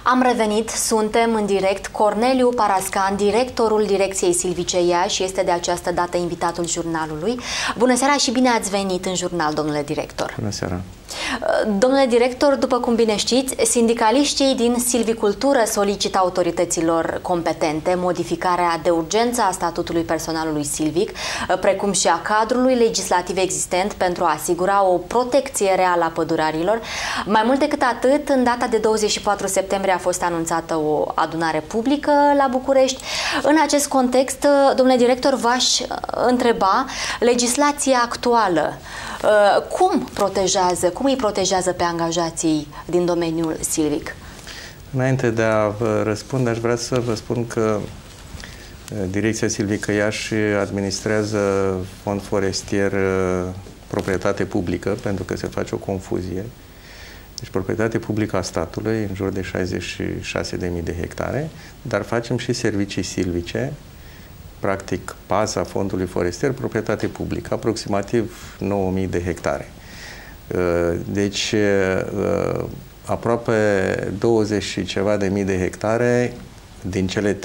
Am revenit, suntem în direct. Corneliu Parascan, directorul Direcției Silvice Iași, este de această dată invitatul jurnalului. Bună seara și bine ați venit în jurnal, domnule director. Bună seara. Domnule director, după cum bine știți, sindicaliștii din silvicultură solicită autorităților competente modificarea de urgență a statutului personalului silvic, precum și a cadrului legislativ existent pentru a asigura o protecție reală a pădurarilor. Mai mult decât atât, în data de 24 septembrie a fost anunțată o adunare publică la București. În acest context, domnule director, v-aș întreba, legislația actuală, cum îi protejează pe angajații din domeniul silvic? Înainte de a vă răspunde, aș vrea să vă spun că Direcția Silvică Iași administrează fond forestier proprietate publică, pentru că se face o confuzie. Deci proprietate publică a statului, în jur de 66.000 de hectare, dar facem și servicii silvice, practic baza fondului forestier, proprietate publică, aproximativ 9.000 de hectare. Deci aproape 20 și ceva de mii de hectare din cele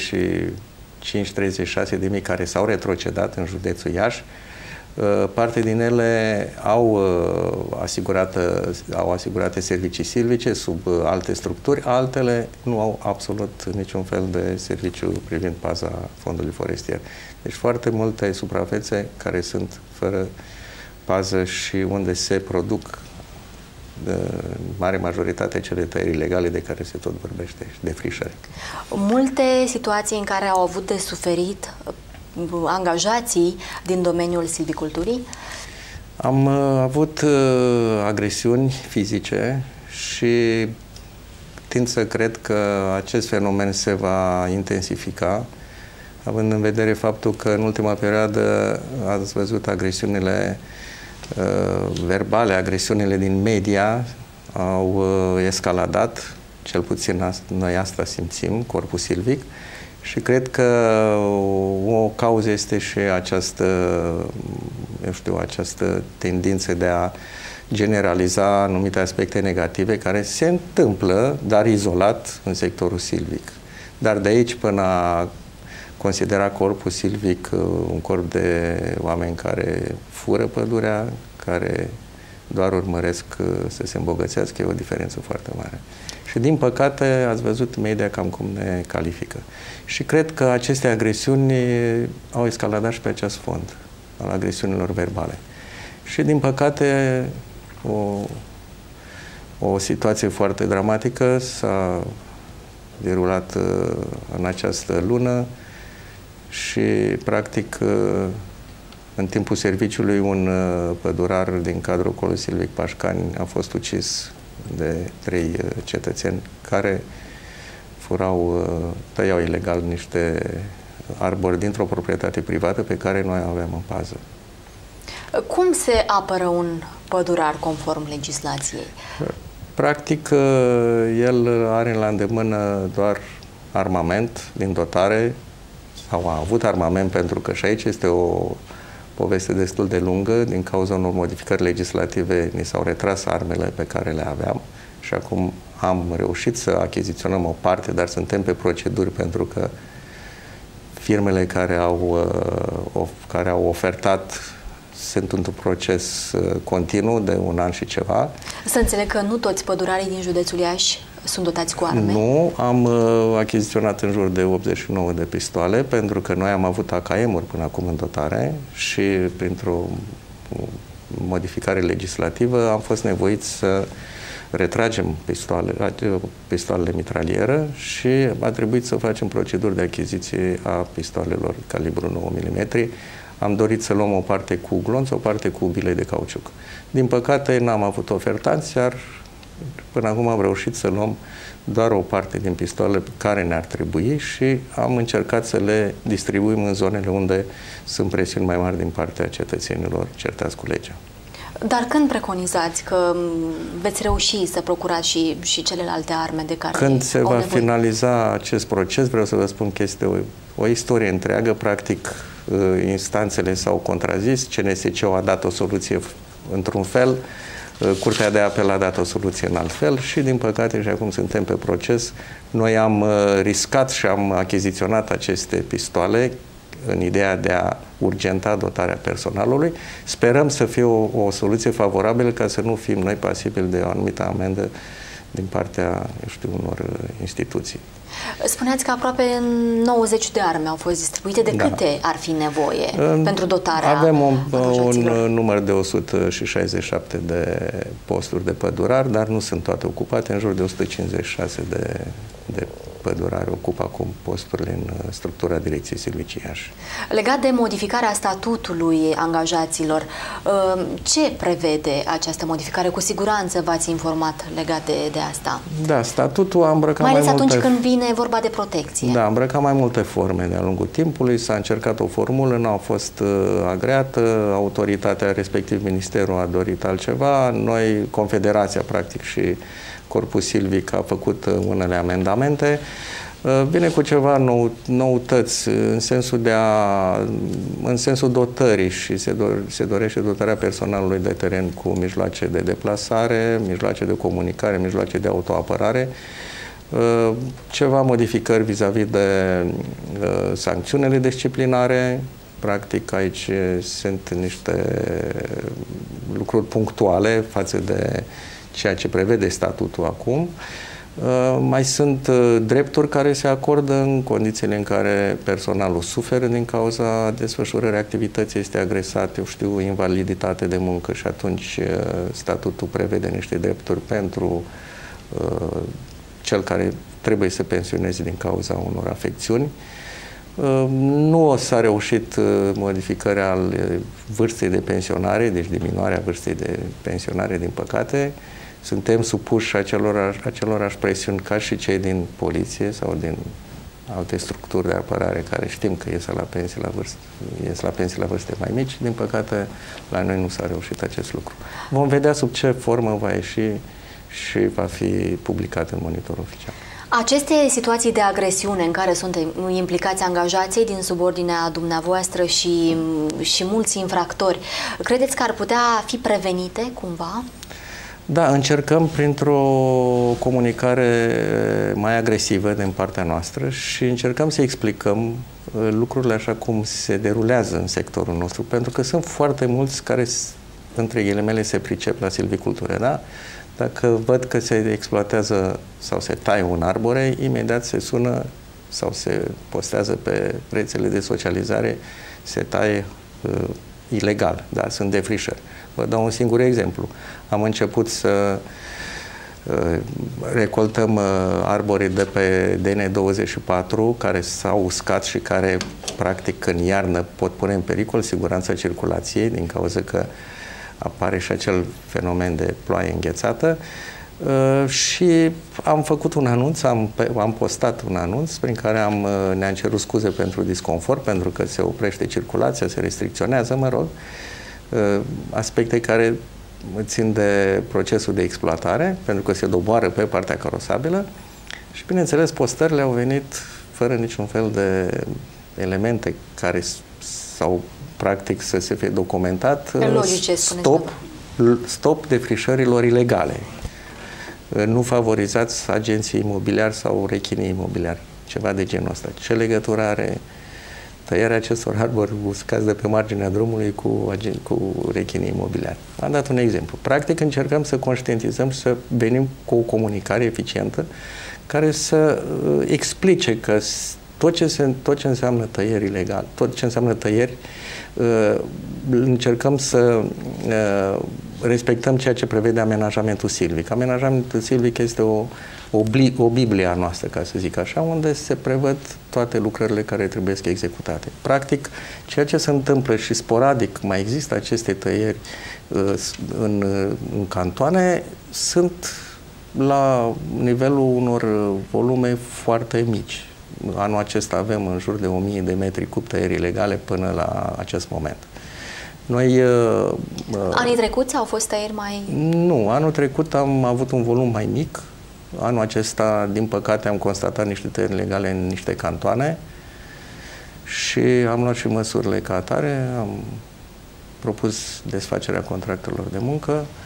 35-36 de mii care s-au retrocedat în județul Iași, parte din ele au asigurate servicii silvice sub alte structuri, altele nu au absolut niciun fel de serviciu privind paza fondului forestier. Deci foarte multe suprafețe care sunt fără pază și unde se produc de mare majoritate cele tăieri ilegale de care se tot vorbește și defrișări. Multe situații în care au avut de suferit angajații din domeniul silviculturii? Am avut agresiuni fizice și tind să cred că acest fenomen se va intensifica, având în vedere faptul că în ultima perioadă ați văzut agresiunile verbale, agresiunile din media au escaladat, cel puțin noi asta simțim, corpul silvic, și cred că o cauză este și această, această tendință de a generaliza anumite aspecte negative care se întâmplă, dar izolat, în sectorul silvic. Dar de aici până a considera corpul silvic un corp de oameni care fură pădurea, care doar urmăresc să se îmbogățească, e o diferență foarte mare. Și din păcate ați văzut media cam cum ne califică. Și cred că aceste agresiuni au escaladat și pe acest fond al agresiunilor verbale. Și din păcate o situație foarte dramatică s-a derulat în această lună și practic în timpul serviciului un pădurar din cadrul Colului Silvic Pașcani a fost ucis de 3 cetățeni care tăiau ilegal niște arbori dintr-o proprietate privată pe care noi avem în pază. Cum se apără un pădurar conform legislației? Practic, el are la îndemână doar armament din dotare, sau a avut armament, pentru că și aici este o poveste destul de lungă. Din cauza unor modificări legislative ni s-au retras armele pe care le aveam și acum am reușit să achiziționăm o parte, dar suntem pe proceduri pentru că firmele care au ofertat sunt într-un proces continuu de 1 an și ceva. Să înțeleg că nu toți pădurarii din județul Iași sunt dotați cu arme? Nu, am achiziționat în jur de 89 de pistoale, pentru că noi am avut AKM-uri până acum în dotare și printr-o modificare legislativă am fost nevoiți să retragem pistoalele mitralieră și a trebuit să facem proceduri de achiziție a pistoalelor calibru 9 mm. Am dorit să luăm o parte cu glonț, o parte cu bilei de cauciuc. Din păcate n-am avut ofertanți, iar până acum am reușit să luăm doar o parte din pistoale care ne-ar trebui și am încercat să le distribuim în zonele unde sunt presiuni mai mari din partea cetățenilor certați cu legea. Dar când preconizați că veți reuși să procurați și celelalte arme de care Când se va nevoie? Finaliza acest proces, vreau să vă spun că este o istorie întreagă, practic instanțele s-au contrazis, CNSC-ul a dat o soluție într-un fel, Curtea de apel a dat o soluție în alt fel și, din păcate, și acum suntem pe proces, noi am riscat și am achiziționat aceste pistoale în ideea de a urgenta dotarea personalului. Sperăm să fie o soluție favorabilă ca să nu fim noi pasibili de o anumită amendă din partea, unor instituții. Spuneați că aproape 90 de arme au fost distribuite. De câte ar fi nevoie pentru dotarea Avem un număr de 167 de posturi de pădurari, dar nu sunt toate ocupate. În jur de 156 de pădurari ocupă acum posturile în structura Direcției Silvicii Iași. Legat de modificarea statutului angajaților, ce prevede această modificare? Cu siguranță v-ați informat legat de asta. Da, statutul a îmbrăcat mai ales multe... atunci când vine vorba de protecție. Da, a îmbrăcat mai multe forme de-a lungul timpului, s-a încercat o formulă, nu a fost agreată, autoritatea, respectiv Ministerul, a dorit altceva, noi, Confederația, practic, și Corpul Silvic a făcut unele amendamente. Vine cu ceva noutăți în sensul dotării și se dorește dotarea personalului de teren cu mijloace de deplasare, mijloace de comunicare, mijloace de autoapărare, ceva modificări vis-a-vis de sancțiunile disciplinare. Practic aici sunt niște lucruri punctuale față de ceea ce prevede statutul acum. Mai sunt drepturi care se acordă în condițiile în care personalul suferă din cauza desfășurării activității, este agresat, invaliditate de muncă și atunci statutul prevede niște drepturi pentru cel care trebuie să pensioneze din cauza unor afecțiuni. Nu s-a reușit modificarea vârstei de pensionare, deci diminuarea vârstei de pensionare, din păcate. Suntem supuși acelorași presiuni ca și cei din poliție sau din alte structuri de apărare care știm că ies la pensii la vârste mai mici. Din păcate, la noi nu s-a reușit acest lucru. Vom vedea sub ce formă va ieși și va fi publicat în monitorul oficial. Aceste situații de agresiune în care sunt implicați angajații din subordinea dumneavoastră și mulți infractori, credeți că ar putea fi prevenite cumva? Da, încercăm printr-o comunicare mai agresivă din partea noastră și încercăm să explicăm lucrurile așa cum se derulează în sectorul nostru, pentru că sunt foarte mulți care, între ghilimele, se pricep la silvicultură, da? Dacă văd că se exploatează sau se taie un arbore, imediat se sună sau se postează pe rețele de socializare, se taie ilegal, da? Sunt defrișări. Vă dau un singur exemplu. Am început să recoltăm arbore de pe DN24 care s-au uscat și care, practic, în iarnă pot pune în pericol siguranța circulației din cauza că apare și acel fenomen de ploaie înghețată. Și am făcut un anunț, am postat un anunț prin care ne-am cerut scuze pentru disconfort, pentru că se oprește circulația, se restricționează, mă rog, aspecte care țin de procesul de exploatare, pentru că se doboară pe partea carosabilă și, bineînțeles, postările au venit fără niciun fel de elemente care sau practic să se fie documentat. Logice, stop defrișărilor ilegale. Nu favorizați agenții imobiliari sau rechinii imobiliari. Ceva de genul ăsta. Ce legătură are tăierea acestor arbori uscați de pe marginea drumului cu rechinii imobiliari? Am dat un exemplu. Practic încercăm să conștientizăm și să venim cu o comunicare eficientă care să explice că tot ce înseamnă tăieri ilegal, tot ce înseamnă tăieri, încercăm să respectăm ceea ce prevede amenajamentul silvic. Amenajamentul silvic este o Biblie a noastră, ca să zic așa, unde se prevăd toate lucrările care trebuie executate. Practic, ceea ce se întâmplă și sporadic mai există aceste tăieri în cantoane, sunt la nivelul unor volume foarte mici. Anul acesta avem în jur de 1000 de metri cub tăieri ilegale până la acest moment. Noi... Anii trecuți au fost tăieri mai... Nu, anul trecut am avut un volum mai mic. Anul acesta, din păcate, am constatat niște tăieri ilegale în niște cantoane și am luat și măsurile ca atare. Am propus desfacerea contractelor de muncă.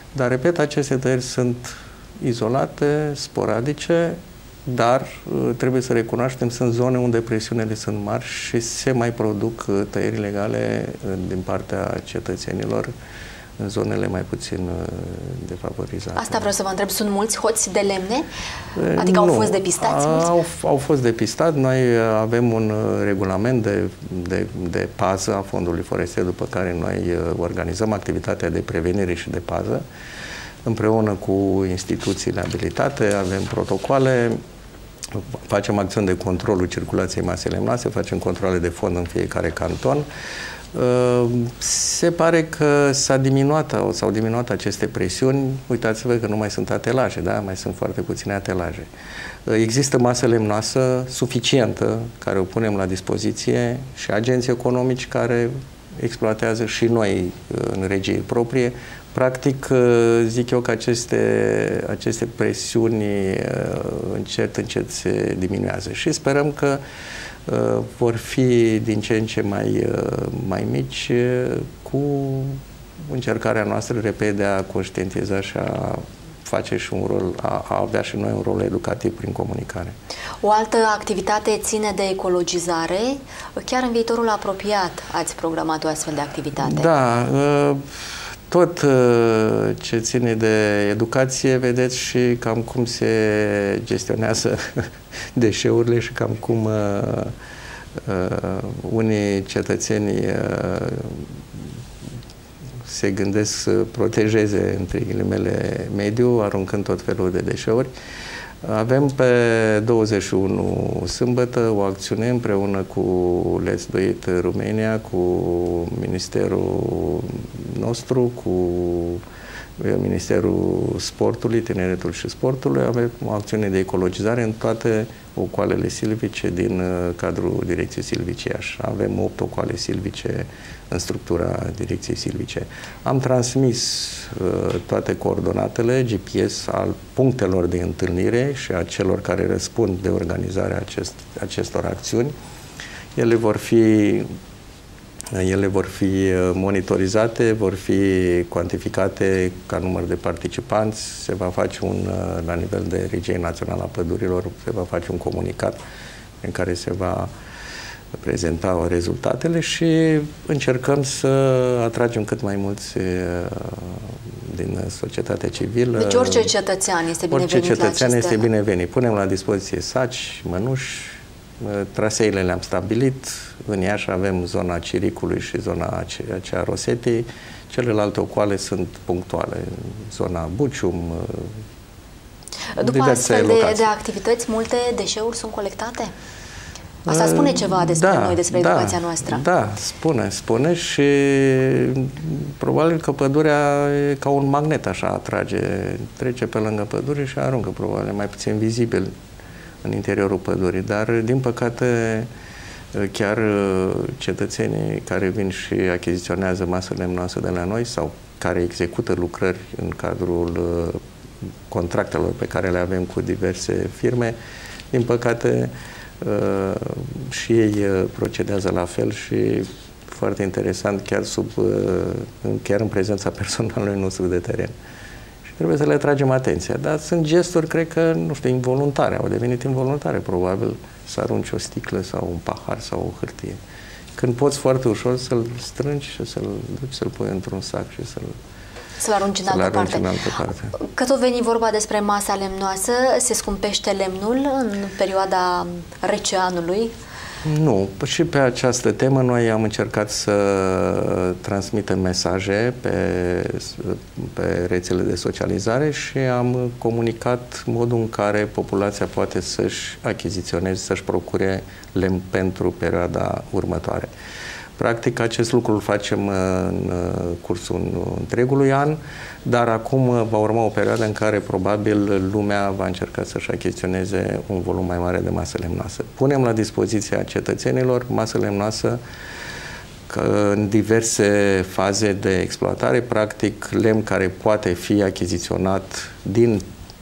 Dar, repet, aceste tăieri sunt izolate, sporadice, dar trebuie să recunoaștem, sunt zone unde presiunile sunt mari și se mai produc tăieri ilegale din partea cetățenilor în zonele mai puțin defavorizate. Asta vreau să vă întreb, sunt mulți hoți de lemne? Adică au fost depistați mulți? Au fost depistați. Noi avem un regulament de pază a Fondului Forestier, după care noi organizăm activitatea de prevenire și de pază împreună cu instituțiile abilitate, avem protocoale, facem acțiuni de controlul circulației masei lemnoase, facem controle de fond în fiecare canton. Se pare că s-au diminuat aceste presiuni. Uitați-vă că nu mai sunt atelaje, da? Mai sunt foarte puține atelaje. Există masă lemnoasă suficientă, care o punem la dispoziție și agenții economici care exploatează și noi în regie proprie. Practic, zic eu că aceste presiuni încet se diminuează și sperăm că vor fi din ce în ce mai mici cu încercarea noastră, repede, de a conștientiza și a face și un rol, a avea și noi un rol educativ prin comunicare. O altă activitate ține de ecologizare. Chiar în viitorul apropiat ați programat o astfel de activitate. Da, tot ce ține de educație, vedeți și cam cum se gestionează deșeurile și cam cum unii cetățeni se gândesc să protejeze, între ghilimele, mediul, aruncând tot felul de deșeuri. Avem pe 21 sâmbătă o acțiune împreună cu Let's Do It Romania, cu Ministerul nostru, cu Ministerul Sportului, Tineretul și Sportului. Avem o acțiune de ecologizare în toate ocoalele silvice din cadrul Direcției Silvice Iași. Avem 8 ocoale silvice în structura Direcției Silvice. Am transmis toate coordonatele GPS al punctelor de întâlnire și a celor care răspund de organizarea acestor acțiuni. Ele vor fi monitorizate, vor fi cuantificate ca număr de participanți, se va face la nivel de Regie Națională a Pădurilor, se va face un comunicat în care se va prezenta rezultatele și încercăm să atragem cât mai mulți din societatea civilă. Deci orice cetățean este binevenit. Orice cetățean este binevenit. Punem la dispoziție saci, mănuși, traseile le-am stabilit. În Iași avem zona Ciricului și zona aceea Rosetei. Celelalte ocoale sunt punctuale. Zona Bucium. După astfel de activități, multe deșeuri sunt colectate? Asta spune ceva despre noi, despre educația noastră. Da, spune și probabil că pădurea e ca un magnet, așa atrage, trece pe lângă pădure și aruncă, probabil, mai puțin vizibil în interiorul pădurii, dar din păcate chiar cetățenii care vin și achiziționează masă lemnoasă de la noi sau care execută lucrări în cadrul contractelor pe care le avem cu diverse firme, din păcate și ei procedează la fel și foarte interesant, chiar în prezența personalului nostru de teren. Și trebuie să le tragem atenția. Dar sunt gesturi, cred că, nu știu, involuntare, au devenit involuntare, probabil, să arunci o sticlă sau un pahar sau o hârtie. Când poți foarte ușor să-l strângi și să-l duci, să-l pui într-un sac și să-l arunci în altă parte. Că tot veni vorba despre masa lemnoasă, se scumpește lemnul în perioada rece anului? Nu. Și pe această temă noi am încercat să transmitem mesaje pe rețele de socializare și am comunicat modul în care populația poate să-și achiziționeze, să-și procure lemn pentru perioada următoare. Practic, acest lucru îl facem în cursul întregului an, dar acum va urma o perioadă în care probabil lumea va încerca să-și achiziționeze un volum mai mare de masă lemnoasă. Punem la dispoziția cetățenilor masă lemnoasă în diverse faze de exploatare, practic lemn care poate fi achiziționat din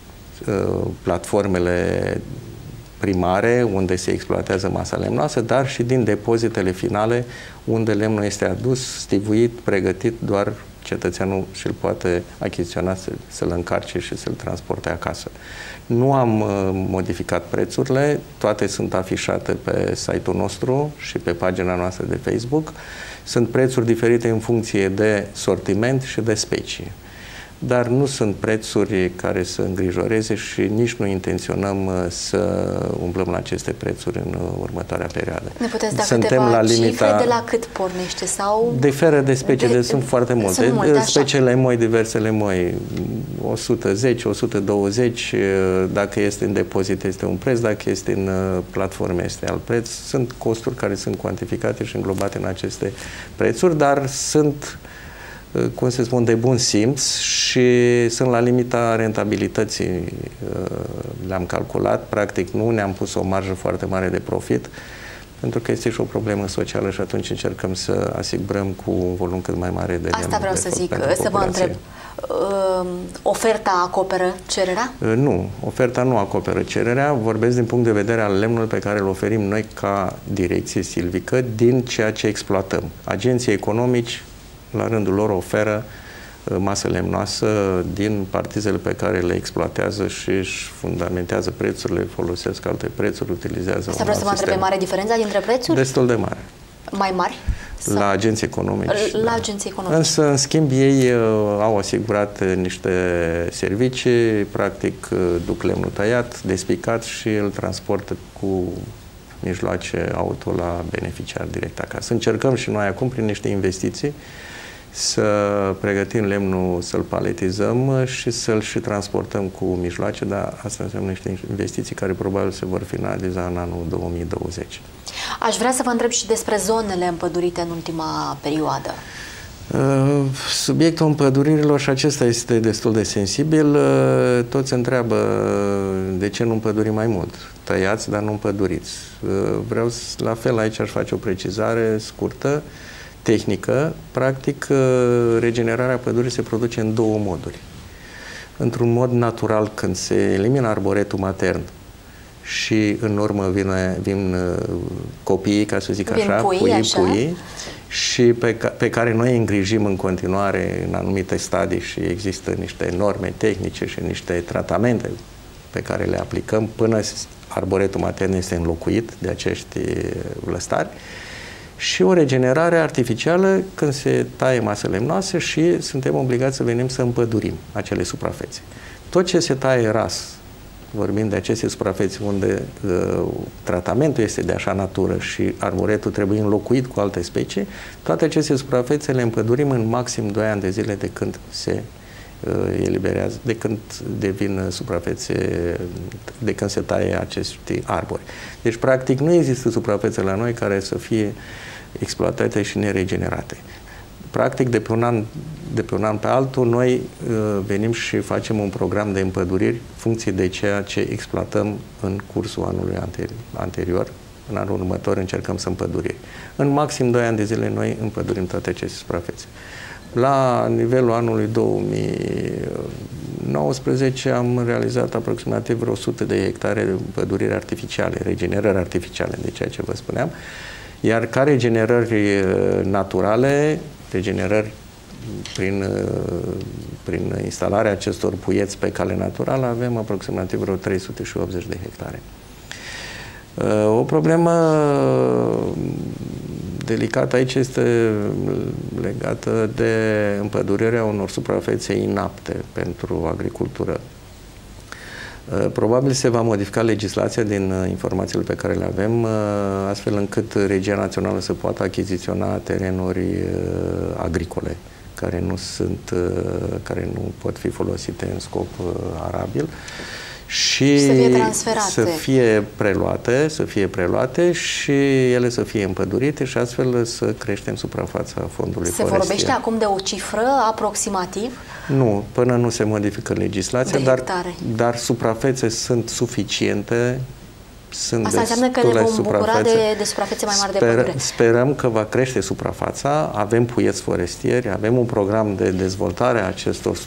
platformele primare, unde se exploatează masa lemnoasă, dar și din depozitele finale, unde lemnul este adus, stivuit, pregătit doar cetățeanul și-l poate achiziționa, să-l încarce și să-l transporte acasă. Nu am modificat prețurile, toate sunt afișate pe site-ul nostru și pe pagina noastră de Facebook. Sunt prețuri diferite în funcție de sortiment și de specie. Dar nu sunt prețuri care să îngrijoreze și nici nu intenționăm să umblăm la aceste prețuri în următoarea perioadă. Ne puteți da câteva cifre de la cât pornește? Sau diferă de specie, sunt foarte multe. Sunt multe, speciile moi, diversele moi, 110, 120, dacă este în depozit este un preț, dacă este în platforme este alt preț. Sunt costuri care sunt cuantificate și înglobate în aceste prețuri, dar sunt, cum se spun, de bun simț și sunt la limita rentabilității. Le-am calculat, practic nu ne-am pus o marjă foarte mare de profit, pentru că este și o problemă socială și atunci încercăm să asigurăm cu un volum cât mai mare de Asta vreau să zic, să vă întreb. Oferta acoperă cererea? Nu, oferta nu acoperă cererea. Vorbesc din punct de vedere al lemnului pe care îl oferim noi ca direcție silvică din ceea ce exploatăm. Agenții economici la rândul lor oferă masă lemnoasă din partizele pe care le exploatează și își fundamentează prețurile, folosesc alte prețuri, utilizează. Asta vreau să vă întreb, e mare diferența dintre prețuri? Destul de mare. Mai mari? La agenții economici. La agenții economici. Însă, în schimb, ei au asigurat niște servicii, practic duc lemnul tăiat, despicat și îl transportă cu mijloace auto la beneficiar direct acasă. Încercăm și noi acum, prin niște investiții, să pregătim lemnul, să-l paletizăm și să-l și transportăm cu mijloace, dar asta înseamnă niște investiții care probabil se vor finaliza în anul 2020. Aș vrea să vă întreb și despre zonele împădurite în ultima perioadă. Subiectul împăduririlor, și acesta este destul de sensibil, toți întreabă de ce nu împădurim mai mult. Tăiați, dar nu împăduriți. Vreau, la fel, aici aș face o precizare scurtă, tehnică. Practic, regenerarea pădurii se produce în două moduri. Într-un mod natural, când se elimină arboretul matern și în urmă vin copiii, ca să zic așa, puii, și pe care noi îi îngrijim în continuare în anumite stadii și există niște norme tehnice și niște tratamente pe care le aplicăm până arboretul matern este înlocuit de acești vlăstari, și o regenerare artificială când se taie masă lemnoasă și suntem obligați să venim să împădurim acele suprafețe. Tot ce se taie ras, vorbim de aceste suprafețe unde tratamentul este de așa natură și arboretul trebuie înlocuit cu alte specii, toate aceste suprafețe le împădurim în maxim 2 ani de zile de când se eliberează, de când devin suprafețe, de când se taie acești arbori. Deci, practic, nu există suprafețe la noi care să fie exploatate și neregenerate. Practic, de pe un an pe altul, noi venim și facem un program de împăduriri funcție de ceea ce exploatăm în cursul anului anterior. În anul următor încercăm să împădurim. În maxim 2 ani de zile noi împădurim toate aceste suprafețe. La nivelul anului 2019 am realizat aproximativ vreo 100 de hectare de împăduriri artificiale, regenerări artificiale, de ceea ce vă spuneam. Iar ca regenerări naturale, regenerări prin instalarea acestor puieți pe cale naturală, avem aproximativ vreo 380 de hectare. O problemă delicată aici este legată de împădurirea unor suprafețe inapte pentru agricultură. Probabil se va modifica legislația din informațiile pe care le avem, astfel încât Regia Națională să poată achiziționa terenuri agricole care nu pot fi folosite în scop arabil și să fie preluate și ele să fie împădurite și astfel să creștem suprafața fondului forestier. Se vorbește acum de o cifră aproximativ? Nu, până nu se modifică legislația, dar suprafețe sunt suficiente sunt Asta înseamnă că ne vom bucura de suprafețe mai mari de pădure. Sperăm că va crește suprafața, avem puieți forestieri, avem un program de dezvoltare a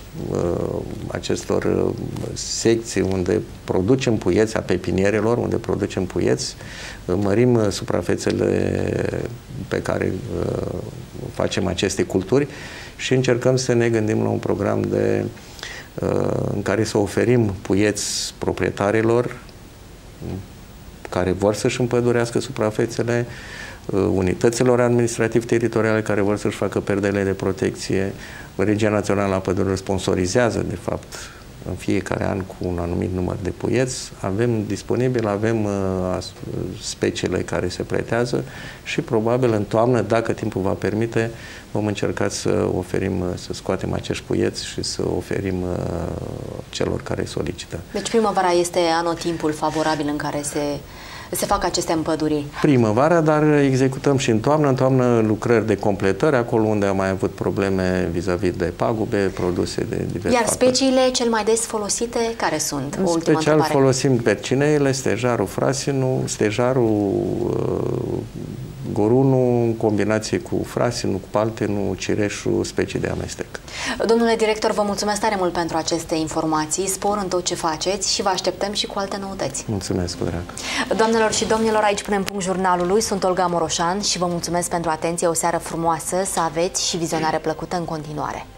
acestor secții unde producem puieți, a pepinierelor, unde producem puieți, mărim suprafețele pe care facem aceste culturi și încercăm să ne gândim la un program în care să oferim puieți proprietarilor care vor să-și împădurească suprafețele, unităților administrativ-teritoriale care vor să-și facă perdele de protecție. Regia Națională a Pădurilor sponsorizează, de fapt, în fiecare an cu un anumit număr de puieți. Avem disponibil, avem speciile care se pretează și probabil în toamnă, dacă timpul va permite, vom încerca să oferim, să scoatem acești puieți și să oferim celor care solicită. Deci primăvara este anotimpul favorabil în care se fac aceste împăduriri. Primăvara, dar executăm și în toamnă. În toamnă lucrări de completări, acolo unde am mai avut probleme vis-a-vis de pagube, produse de diverse. Iar speciile cel mai des folosite, care sunt? În special folosim percineile, stejarul frasinu, stejarul gorunul, în combinație cu frasinu, cu paltenu, cireșul, specii de amestec. Domnule director, vă mulțumesc tare mult pentru aceste informații, spor în tot ce faceți și vă așteptăm și cu alte noutăți. Mulțumesc, cu drag. Doamnelor și domnilor, aici punem punct jurnalului. Sunt Olga Moroșan și vă mulțumesc pentru atenție. O seară frumoasă să aveți și vizionare plăcută în continuare.